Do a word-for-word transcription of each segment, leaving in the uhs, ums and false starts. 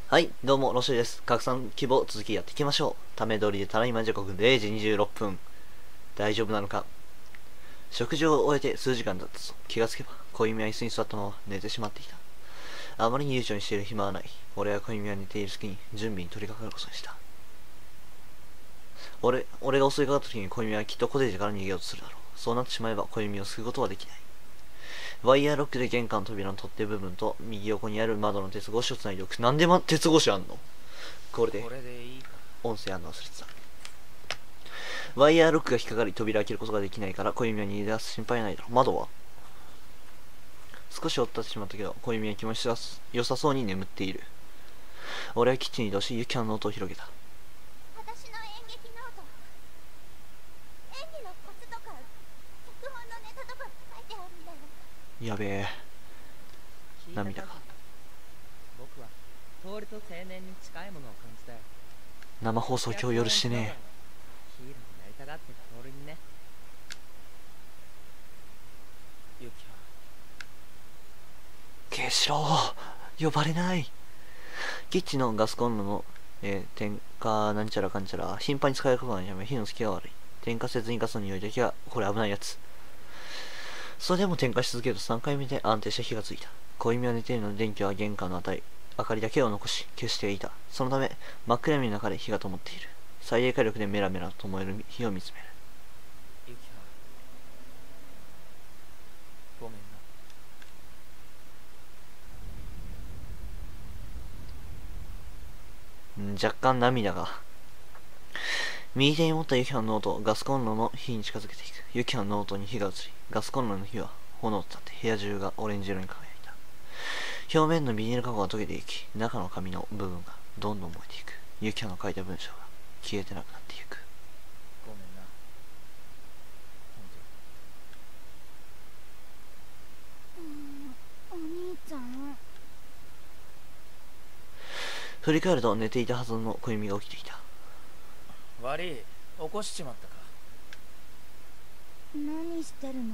はい、どうも、ロシュです。拡散希望続きやっていきましょう。ため撮りでただいま時刻れいじにじゅうろっぷん。大丈夫なのか。食事を終えて数時間だったぞ。気がつけば、小弓は椅子に座ったまま寝てしまっていた。あまりに悠長にしている暇はない。俺は小弓は寝ている隙に準備に取り掛かることにした。俺、俺が襲いかかった時に小弓はきっとコテージから逃げようとするだろう。そうなってしまえば小弓を救うことはできない。ワイヤーロックで玄関の扉の取っ手部分と右横にある窓の鉄格子をつないでおく。なんで、ま、鉄格子あんの？これで音声あんの忘れてた。ワイヤーロックが引っかかり扉を開けることができないから小弓は逃げ出す心配ないだろう。窓は少し追ったってしまったけど小弓は気持ち良さそうに眠っている。俺はキッチンに移動しユキャンのノートを広げた。 私の演劇ノート、演技のコツとか脚本のネタとか書いてあるんだよ。 やべえ、涙が。 僕はトールと青年に近いものを感じたよ。 生放送今日夜してねえ。 ヒーローになりたがってたトールにね。ユキケイシロウ呼ばれない。キッチンのガスコンロの、えー、点火なんちゃらかんちゃら頻繁に使えることがないため火のつきが悪い。点火せずにガスの匂いだけがこれ危ないやつ。それでも点火し続けるとさんかいめで安定した火がついた。小弓は寝ているので電気は玄関の明かりだけを残し消していた。そのため真っ暗闇の中で火が灯っている。最大火力でメラメラと燃える火を見つめる。 ユキハ、ごめんな。 ん若干涙が。右手に持ったユキハのノートをガスコンロの火に近づけていく。ユキハのノートに火が移り、ガスコンロの火は炎となって部屋中がオレンジ色に輝いた。表面のビニール加工が溶けていき、中の紙の部分がどんどん燃えていく。ユキハの書いた文章が消えてなくなっていく。 ごめんな。 うーん、お兄ちゃん。 振り返ると寝ていたはずの小弓が起きていた。 悪い、起こしちまったか。 何してるの？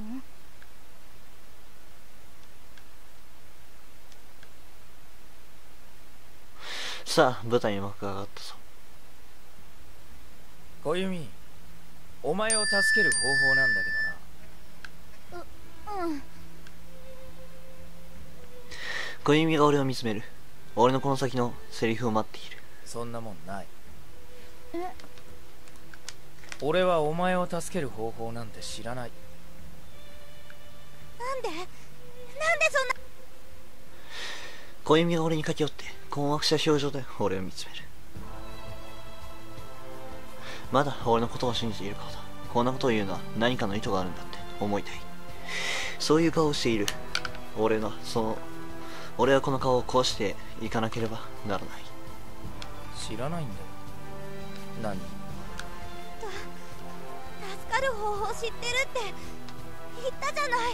さあ舞台に幕が上がったぞ。 小弓、お前を助ける方法なんだけどな。 う、うん。 小弓が俺を見つめる。俺のこの先のセリフを待っている。 そんなもんない。 え？ 俺はお前を助ける方法なんて知らない。 なんで？なんでそんな。 小弓が俺に駆け寄って困惑した表情で俺を見つめる。まだ俺のことを信じているからだ。こんなことを言うのは何かの意図があるんだって思いたい。そういう顔をしている。俺のその俺はこの顔を壊していかなければならない。 知らないんだよ。何？ 助かる方法知ってるって言ったじゃない。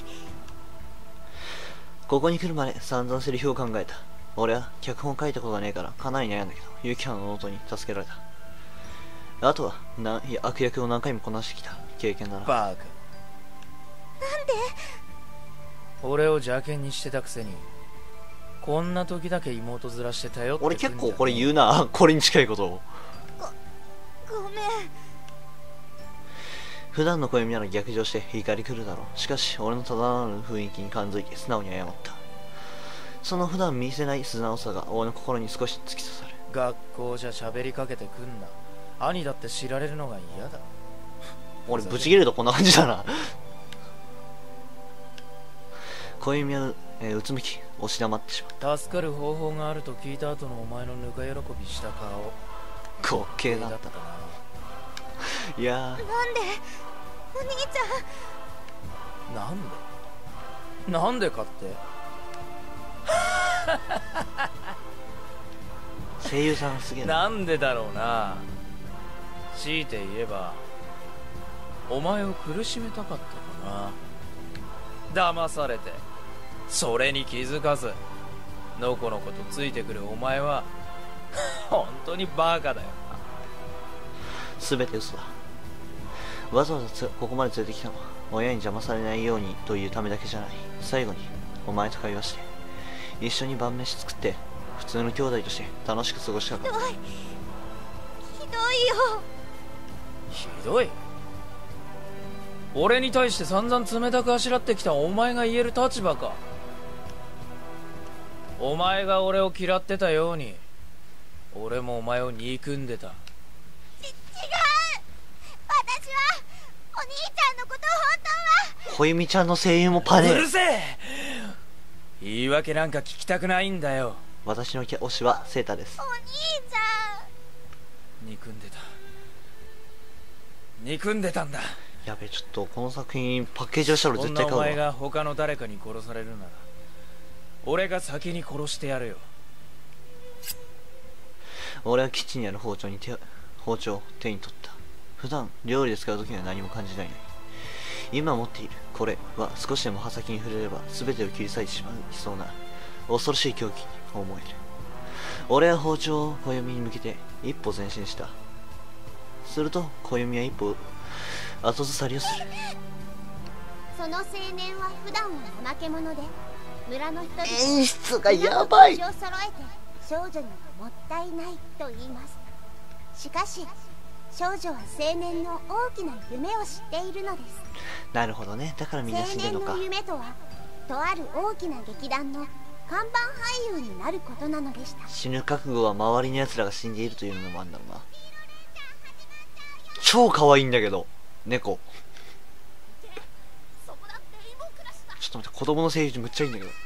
ここに来るまで散々セリフを考えた。俺は脚本書いたことがねえからかなり悩んだけどユキハのノートに助けられた。あとはないや悪役を何回もこなしてきた経験だな。 バカ。 なんで？ 俺を邪険にしてたくせにこんな時だけ妹面して頼ってくんじゃねえ。 俺結構これ言うなこれに近いことを。 ごめん。 普段の小弓なら逆上して怒り来るだろう。しかし俺のただならぬ雰囲気に感づいて素直に謝った。その普段見せない素直さが俺の心に少し突き刺さる。 学校じゃ喋りかけてくんな。兄だって知られるのが嫌だ。 俺ブチ切れるとこんな感じだな小弓は、えー、うつむき押し黙ってしまっ助かる方法があると聞いた後のお前のぬか喜びした顔、 た。滑稽だっだったかな。 た。いやなんで？お兄ちなんでなんでかってー声優さんすげえな。 なんでだろうな。強いて言えばお前を苦しめたかったかな。騙されてそれに気づかずのこのことついてくるお前は本当にバカだよ。 すべて嘘だ。わざわざつここまで連れてきたのは親に邪魔されないようにというためだけじゃない。最後にお前と会話して一緒に晩飯作って普通の兄弟として楽しく過ごしたかった。 ひどいひどいよ。 ひどい？俺に対して散々冷たくあしらってきたお前が言える立場か。お前が俺を嫌ってたように俺もお前を憎んでた。 ち違う。私はお兄ちゃんのことを本当は。 小弓ちゃんの声優もパネル。 うるせえ。言い訳なんか聞きたくないんだよ。 私の推しはセータです。 お兄ちゃん。 憎んでた憎んでたんだ。 やべえ、ちょっとこの作品パッケージをしたら絶対買うわ。 こんなお前が他の誰かに殺されるなら俺が先に殺してやるよ。 俺はキッチンにある包丁に手包丁を手に取った。普段料理で使う時には何も感じないのに、今持っているこれは少しでも刃先に触れれば全てを切り裂いてしまいそうな恐ろしい凶器に思える。俺は包丁を小弓に向けて一歩前進した。すると小弓は一歩後ずさりをする。 その青年は普段は怠け者で村の人々 演出がやばい。 皆の口を揃えて少女にはもったいないと言います。しかし少女は青年の大きな夢を知っているのです。 なるほどね、だからみんな死んでるのか。 青年の夢とはとある大きな劇団の看板俳優になることなのでした。 死ぬ覚悟は周りの奴らが死んでいるというのもあるんだろうな。超可愛いんだけど猫。 そこだって妹クラスだ。 ちょっと待って、子供の声優むっちゃいいんだけど。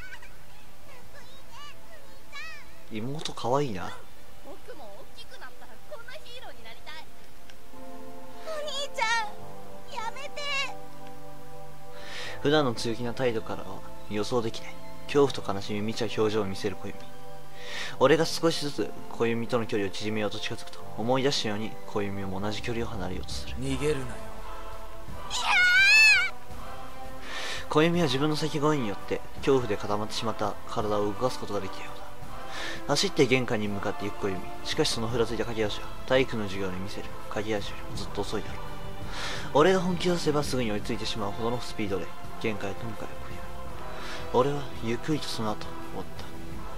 妹可愛いな。 僕も大きくなったらこんなヒーローになりたい。お兄ちゃんやめて。 普段の強気な態度からは予想できない恐怖と悲しみに満ちた表情を見せる小弓。俺が少しずつ小弓との距離を縮めようと近づくと思い出したように小弓も同じ距離を離れようとする。 逃げるなよ。 小弓は自分の咳声によって恐怖で固まってしまった体を動かすことができたようだ。走って玄関に向かって行く小弓。しかしそのふらついた駆け足は体育の授業で見せる駆け足よりもずっと遅いだろう。俺が本気を出せばすぐに追いついてしまうほどのスピードで玄関へと向かう小弓。俺はゆっくりとその後追った。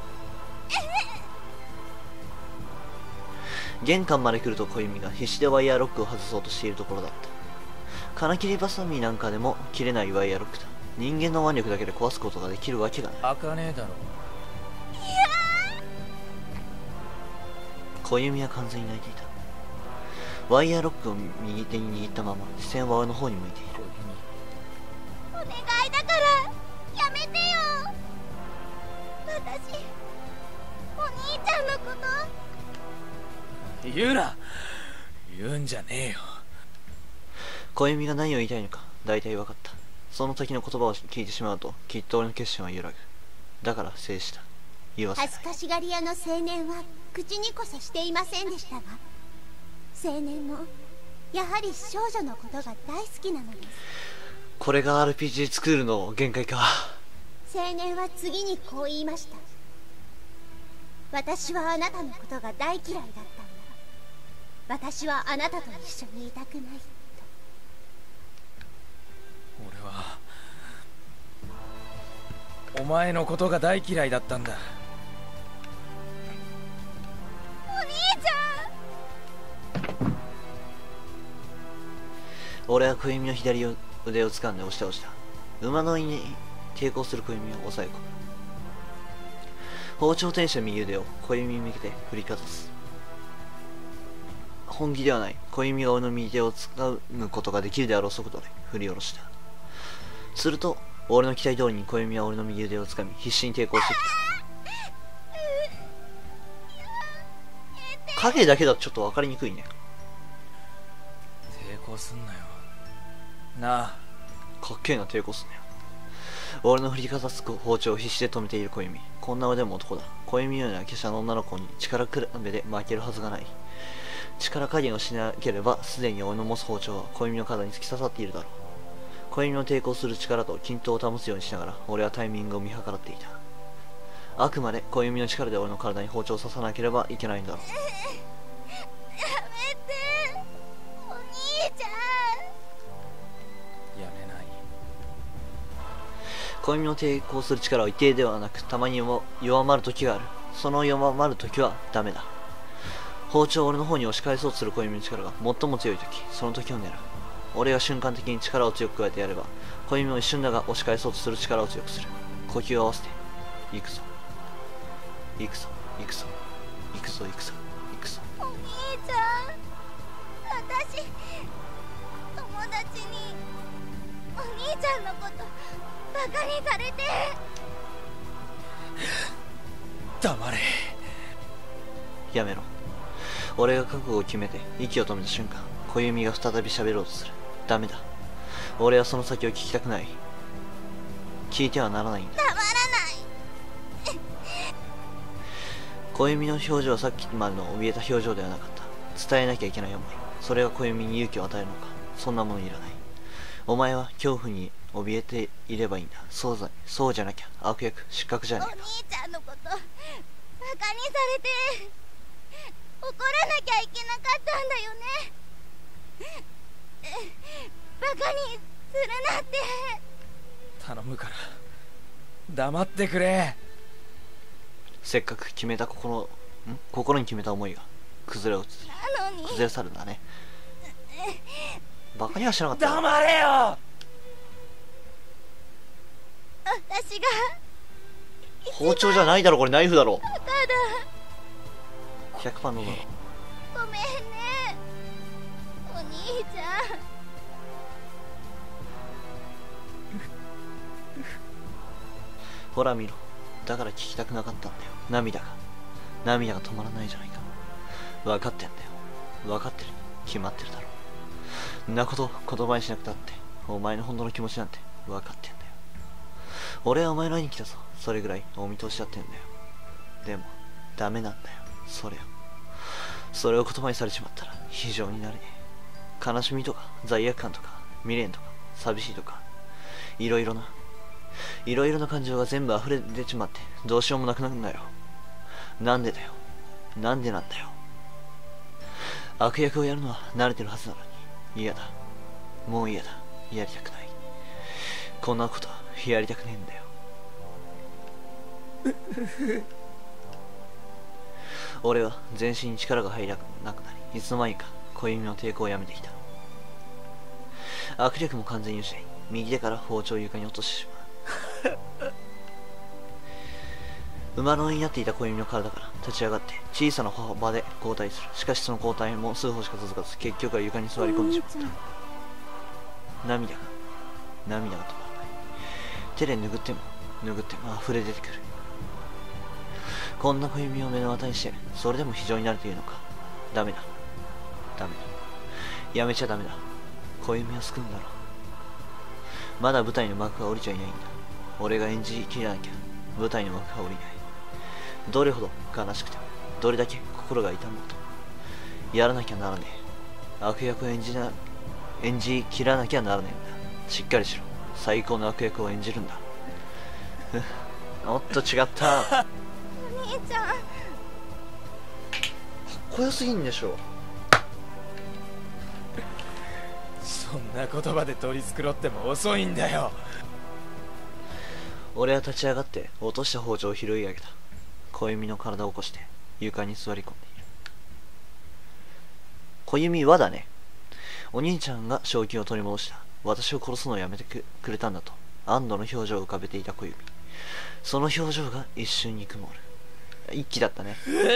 玄関まで来ると小弓が必死でワイヤーロックを外そうとしているところだった。金切りバサミなんかでも切れないワイヤーロックだ。人間の腕力だけで壊すことができるわけがない。 開かねえだろ。 小弓は完全に泣いていた。ワイヤーロックを右手に握ったまま視線は俺の方に向いている。 お願いだからやめてよ。私お兄ちゃんのこと言うな。言うんじゃねえよ。 小弓が何を言いたいのか大体分かった。その時の言葉を聞いてしまうときっと俺の決心は揺らぐ。だから制した。言わせない。 恥ずかしがり屋の青年は口にこそしていませんでしたが、青年もやはり少女のことが大好きなのです。 これが アールピージー 作るの限界か。 青年は次にこう言いました。私はあなたのことが大嫌いだったんだ。私はあなたと一緒にいたくないと。 俺はお前のことが大嫌いだったんだ。 お兄ちゃん。 俺は小弓の左腕を掴んで押し倒した。馬の胃に抵抗する小弓を抑え込む。包丁を手にした右腕を小弓に向けて振りかざす。本気ではない。小弓が俺の右手を掴むことができるであろう速度で振り下ろした。すると俺の期待通りに小弓は俺の右腕を掴み必死に抵抗してきた。影だけだとちょっと分かりにくいね。 抵抗すんなよなあ。 かっけえな、抵抗すんなよ。俺の振りかざす包丁を必死で止めている小弓。こんな腕も男だ。小弓のような華奢な女の子に力比べで負けるはずがない。力加減をしなければすでに俺の持つ包丁は小弓の体に突き刺さっているだろう。小弓の抵抗する力と均等を保つようにしながら俺はタイミングを見計らっていた。あくまで小弓の力で俺の体に包丁を刺さなければいけないんだろう。 やめてお兄ちゃん。 やめない。 小弓の抵抗する力は一定ではなくたまにも弱まる時がある。 その弱まる時はダメだ。包丁を俺の方に押し返そうとする小弓の力が最も強い時、その時を狙う。俺が瞬間的に力を強く加えてやれば、小弓も一瞬だが押し返そうとする力を強くする。呼吸を合わせて行くぞ行くぞ行くぞ行くぞ行くぞ行くぞ。 お兄ちゃん、私友達にお兄ちゃんのことバカにされて。 黙れ。 やめろ。俺が覚悟を決めて息を止めた瞬間、小弓が再び喋ろうとする。ダメだ。俺はその先を聞きたくない。聞いてはならないんだ。 たまらない。 小弓の表情はさっきまでの怯えた表情ではなかった。伝えなきゃいけない思い、それが小弓に勇気を与えるのか。そんなものいらない。お前は恐怖に怯えていればいいんだ。そうだ、そうじゃなきゃ悪役失格じゃねおえか。 兄ちゃんのことバカにされて怒らなきゃいけなかったんだよね。バカにするなんて。 頼むから黙ってくれ。 せっかく決めた心ん心に決めた思いが崩れ落ちなのに崩れ去るんだね。バカにはしなかったよ。 黙れよ。 私が包丁じゃないだろ、これナイフだろ。 ただひゃくパーセント のだろ。 ごめんねお兄ちゃん。 ほら見ろ。だから聞きたくなかったんだよ。涙が涙が止まらないじゃないか。分かってんだよ。分かってるに決まってるだろ。んなこと言葉にしなくたって、お前の本当の気持ちなんて分かってんだよ。俺はお前の会いに来たぞ。それぐらいお見通しちゃってんだよ。でもダメなんだよ、それを。それを言葉にされちまったら非常になれねえ。悲しみとか罪悪感とか未練とか寂しいとか、いろいろないろいろな感情が全部溢れ出ちまってどうしようもなくなるんだよ。なんでだよ、なんでなんだよ。悪役をやるのは慣れてるはずなのに嫌だ。もう嫌だ。やりたくない。こんなことはやりたくねえんだよ。俺は全身に力が入らなくなり、いつの間にか小弓の抵抗をやめてきた。握力も完全に失い、右手から包丁を床に落としてしまう。馬のになっていた小弓の体から立ち上がって小さな歩幅で後退する。しかしその後退も数歩しか続かず、結局は床に座り込んでしまった。涙が涙が止まらない。手で拭っても拭っても溢れ出てくる。こんな小弓を目の当たりにしてそれでも非常になるというのか。ダメだダメだ、やめちゃダメだ。小弓を救うんだろう。まだ舞台の幕が降りちゃいないんだ。俺が演じきらなきゃ舞台の幕が降りない。どれほど悲しくても、どれだけ心が痛もうとやらなきゃならねえ。悪役を演じな演じきらなきゃならねえんだ。しっかりしろ。最高の悪役を演じるんだ。おっと違った。かっお兄ちゃん、 こよすぎんでしょ。 そんな言葉で取り繕っても遅いんだよ。 俺は立ち上がって落とした包丁を拾い上げた。小弓の体を起こして床に座り込んでいる。小弓はだね。お兄ちゃんが正気を取り戻した。私を殺すのをやめてくれたんだと安堵の表情を浮かべていた小弓。その表情が一瞬に曇る。一気だったね。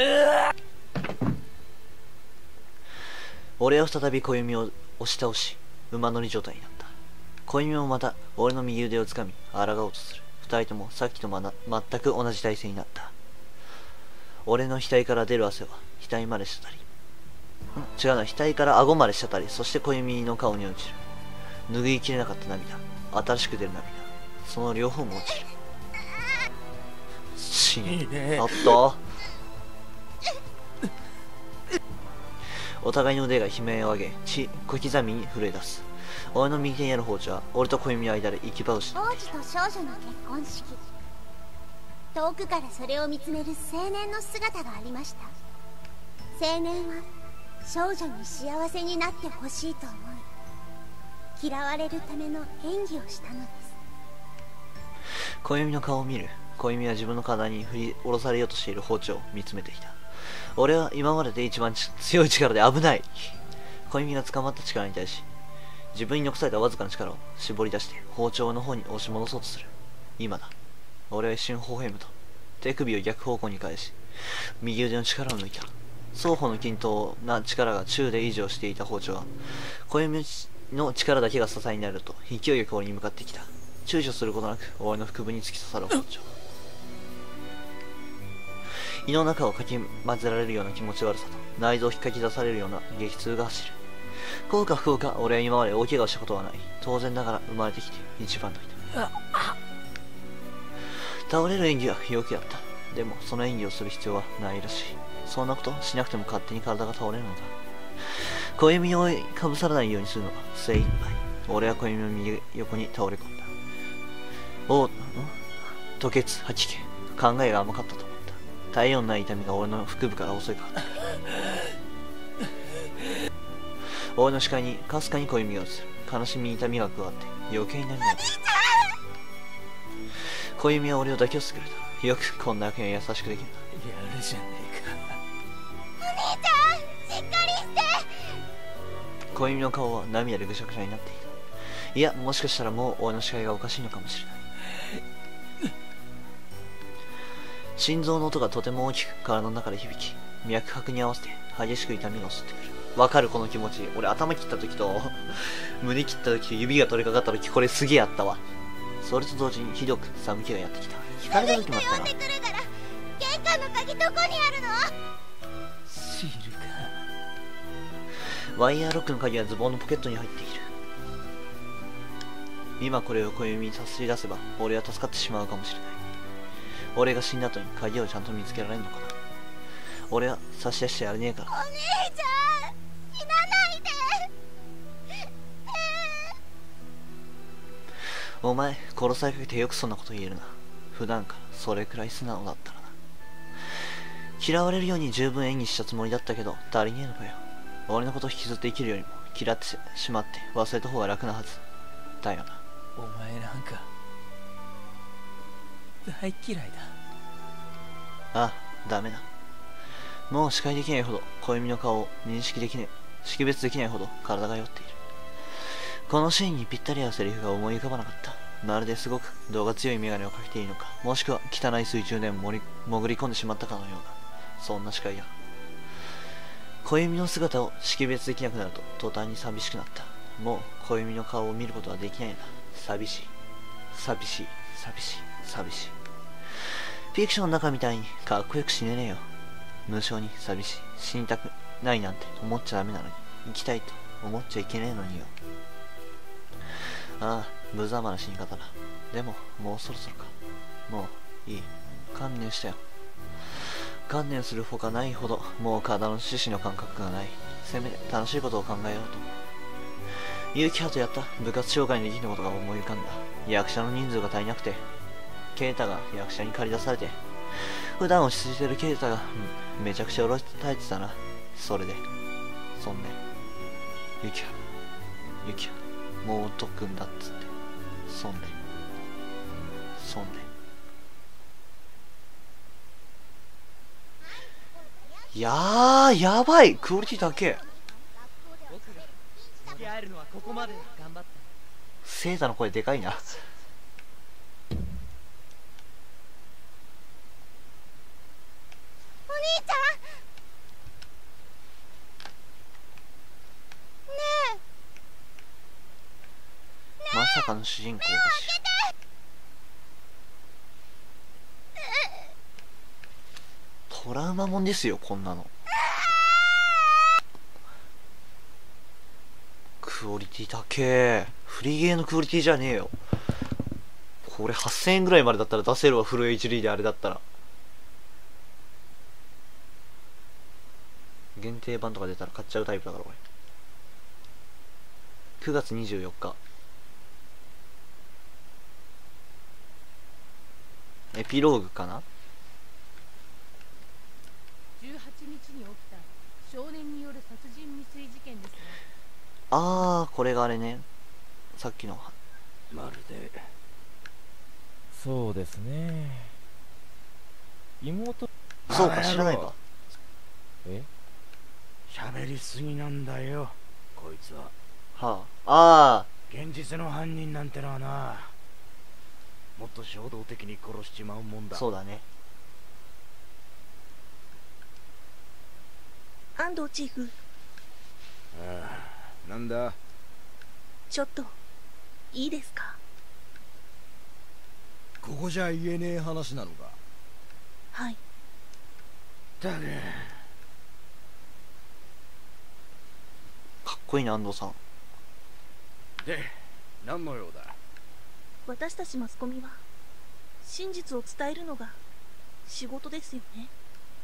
俺は再び小弓を押し倒し馬乗り状態になった。小弓もまた俺の右腕をつかみ抗おうとする。二人ともさっきとまな全く同じ体勢になった。俺の額から出る汗は額まで滴り、ん違うな、額から顎まで滴り、そして小弓の顔に落ちる。拭いきれなかった涙、新しく出る涙、その両方も落ちる。死いいね。 おっとお互いの腕が悲鳴を上げ血小刻みに震え出す。俺の右手にある包丁は俺と小弓の間で行き場をしていて、 王子と少女の結婚式。遠くからそれを見つめる青年の姿がありました。青年は少女に幸せになってほしいと思い、嫌われるための演技をしたのです。 小弓の顔を見る小弓は自分の体に振り下ろされようとしている包丁を見つめていた。俺は今までで一番強い力で危ない。小弓が捕まった力に対し、自分に残されたわずかな力を絞り出して包丁の方に押し戻そうとする。今だ。俺は一瞬微笑むと、手首を逆方向に返し、右腕の力を抜いた。双方の均等な力が中で維持をしていた包丁は、小弓の力だけが支えになると勢いよく俺に向かってきた。躊躇することなく俺の腹部に突き刺さる包丁。胃の中をかき混ぜられるような気持ち悪さと内臓を引っかき出されるような激痛が走る。こうか不幸か、俺は今まで大怪我をしたことはない。当然ながら生まれてきて一番の痛み。倒れる演技は良くやった。でもその演技をする必要はないらしい。そんなことしなくても勝手に体が倒れるのだ。小弓を覆いかぶさらないようにするのが精一杯。俺は小弓の右横に倒れ込んだ。おう、吐血、吐き気。考えが甘かったと思った。体温ない痛みが俺の腹部から襲いかかった。俺の視界にかすかに小弓が映る。悲しみに痛みが加わって余計になりなった。小弓は俺を抱き寄せてくれた。よくこんなわけに優しくできるな。 やるじゃねえか。 お兄ちゃん、しっかりして。 小弓の顔は涙でぐしゃぐしゃになっていた。いや、もしかしたらもう俺の視界がおかしいのかもしれない。心臓の音がとても大きく体の中で響き、脈拍に合わせて激しく痛みが襲ってくる。わかるこの気持ち。俺頭切った時と胸切った時と指が取り掛かった時、これすげえあったわ。それと同時にひどく寒気がやってきた。 すぐ人呼んでくるから。玄関の鍵どこにあるの？ シールか。 ワイヤーロックの鍵はズボンのポケットに入っている。今これを小弓にさすり出せば俺は助かってしまうかもしれない。俺が死んだ後に鍵をちゃんと見つけられるのかな。俺は差し出してやれねえから。 お兄ちゃん、死なないで。 お前殺されかけてよくそんなこと言えるな。普段からそれくらい素直だったらな。嫌われるように十分演技したつもりだったけど足りねえのかよ。俺のこと引きずって生きるよりも嫌ってしまって忘れた方が楽なはずだよな。 お前なんか大嫌いだ。 ああ、ダメだ。もう視界できないほど小弓の顔を認識できない、識別できないほど体が酔っている。このシーンにぴったり合うセリフが思い浮かばなかった。まるですごく度が強い眼鏡をかけているのか、もしくは汚い水中でも潜り込んでしまったかのような、そんな視界だ。小弓の姿を識別できなくなると途端に寂しくなった。もう小弓の顔を見ることはできないんだ。寂しい、寂しい、寂しい、寂しい。フィクションの中みたいにかっこよく死ねねえよ。無性に寂しい、死にたくないなんて思っちゃダメなのに、生きたいと思っちゃいけねえのによ。ああ、無様な死に方だ。でももうそろそろか。もういい、観念したよ。観念するほかないほどもう体の四肢の感覚がない。せめて楽しいことを考えようと。結城派とやった部活紹介にできることが思い浮かんだ。役者の人数が足りなくてケイタが役者に借り出されて、普段落ち着いてるケイタがめちゃくちゃうろたえてたな。それでそんで結城派結城派もう特訓だっつって、そんでそんでいやー、やばい、クオリティ高え。 付き合えるのはここまで。頑張った。 セータの声でかいな。 お兄ちゃん、ねえ、 まさかの主人公だし。トラウマもんですよ、こんなの。クオリティ高え。フリーゲーのクオリティじゃねえよ。これはっせんえんぐらいまでだったら出せるわ、フル エイチディー であれだったら。限定版とか出たら買っちゃうタイプだからこれ。くがつにじゅうよっか。エピローグかな。 じゅうはちにちに起きた少年による殺人未遂事件ですね。 あー、これがあれね、さっきの。 まるでそうですね。 妹。 そうか、知らないか。 え喋りすぎなんだよこいつは。 はあ。あ現実の犯人なんてのはな、もっと衝動的に殺しちまうもんあ、 だ。 そうだね。 安藤チーフ、 ああ、なんだ。 ちょっといいですか？ ここじゃ言えねえ話なのか。 はい。 だがかっこいいな、安藤さん。 で何の用だ。 私たちマスコミは真実を伝えるのが仕事ですよね。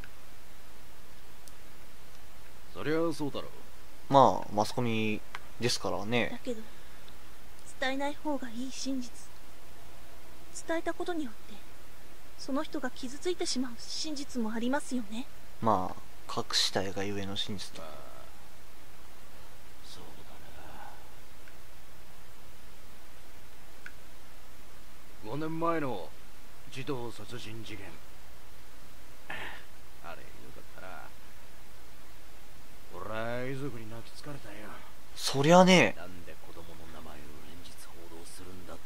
そりゃそうだろう。 まあ、マスコミですからだね。 けど伝えない方がいい真実、伝えたことによってその人が傷ついてしまう真実もありますよね。 まあ、隠したいがゆえの真実だ。 まあそうだな。ごねんまえの児童殺人事件、あれよかったな。俺は遺族に泣きつかれたよ。 そりゃね、 なんで子供の名前を連日報道するんだって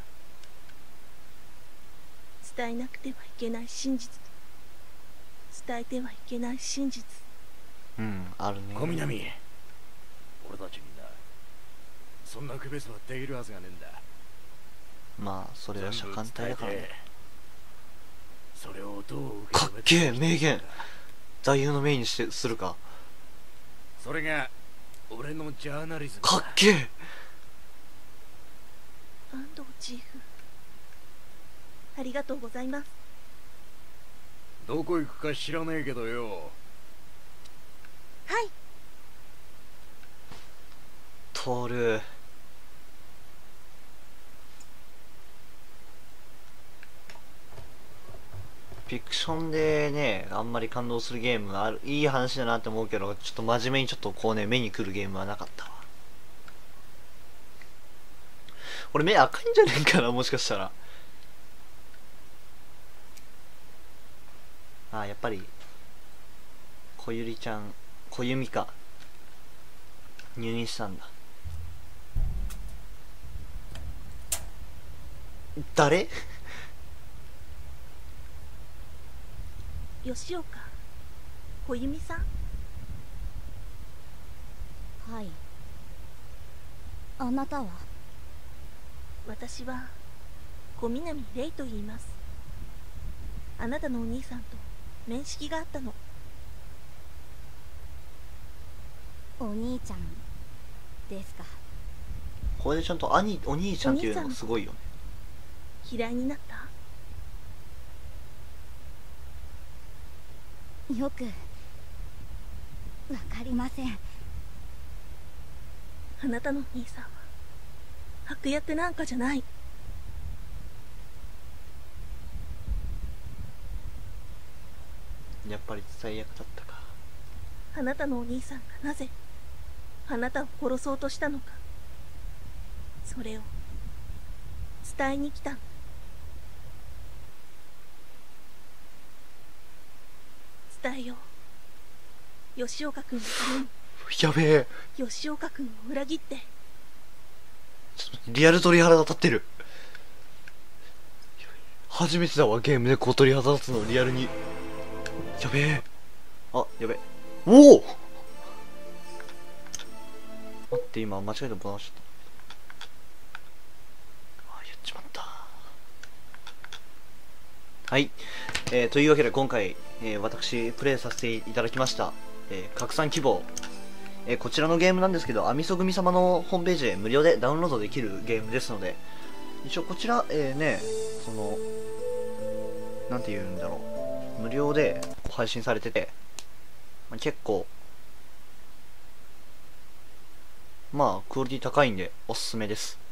な。 伝えなくてはいけない真実と伝えてはいけない真実。 うん、あるね。 小南、俺たちにな、そんな区別はできるはずがねえんだ。 まあ、それは車間体だからね。 それをどう受けかっ止めてけえ名言。座右の銘にしてするか。 それが俺のジャーナリズムだ。 かっけえ。 安藤チーフ、ありがとうございます。 どこ行くか知らねえけどよ。 はい。 トール。フィクションでね、あんまり感動するゲームがある、いい話だなって思うけど、ちょっと真面目にちょっとこうね、目に来るゲームはなかったわ。俺目赤いんじゃねえかな、もしかしたら。あ、やっぱり、小ゆりちゃん、小ゆみか。入院したんだ。誰？ 吉岡小弓さん。 はい。あなたは？ 私は小南玲と言います。あなたのお兄さんと面識があったの。 お兄ちゃんですか。 これでちゃんと兄、お兄ちゃんっていうのがすごいよね。 嫌いになった？ よくわかりません。 あなたのお兄さんは悪役なんかじゃない。 やっぱり最悪だったか。 あなたのお兄さんがなぜあなたを殺そうとしたのか、それを伝えに来たの。伝えよう。吉岡君のために。 やべえ。 吉岡君を裏切って。 リアル鳥肌が立ってる。初めてだわ、ゲームでこう鳥肌立つのリアルに。やべえ。あ、やべえ。おお。待って、今間違えてボタン押しちゃった。あ、やっちまった。はい、えー、というわけで今回、えー、私プレイさせていただきました、えー、拡散希望、えー、こちらのゲームなんですけど、アミソ組様のホームページで無料でダウンロードできるゲームですので、一応こちら、えー、ね、そのなんて言うんだろう、無料で配信されてて、まあ、結構まあクオリティ高いんでおすすめです。